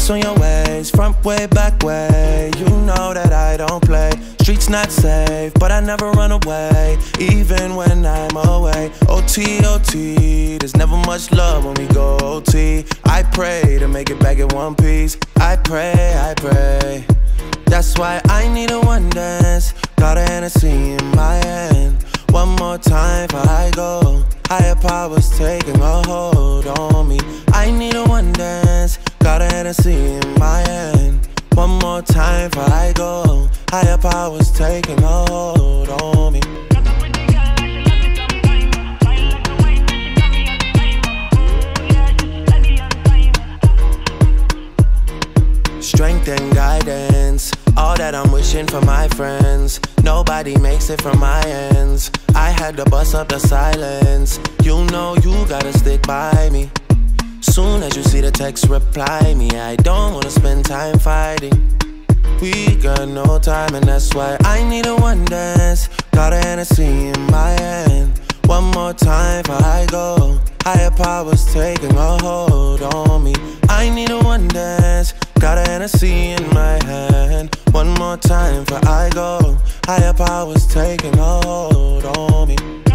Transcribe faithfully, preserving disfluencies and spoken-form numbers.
Ice on your waist, front way, back way. You know that I don't play. Streets not safe, but I never run away, even when I'm away. O T, O T, there's never much love when we go O T. I pray to make it back in one piece. I pray, I pray. That's why I need a one dance. Got a Hennessy in my hand. One more time before I go. Higher powers taking a hold on me. I need a one dance. Got a Hennessy in my hand. One more time before I go. Higher powers taking a hold on me. Strength and guidance, all that I'm wishing for my friends. Nobody makes it from my ends. I had to bust up the silence. You know you gotta stick by me. Soon as you see the text, reply me. I don't wanna spend time fighting. We got no time and that's why I need a one dance. Got a Hennessy in my hand. One more time before I go. Higher powers taking a hold on me. I need a one dance. Got a Hennessy in my hand. One more time before I go. Higher powers taking a hold on me.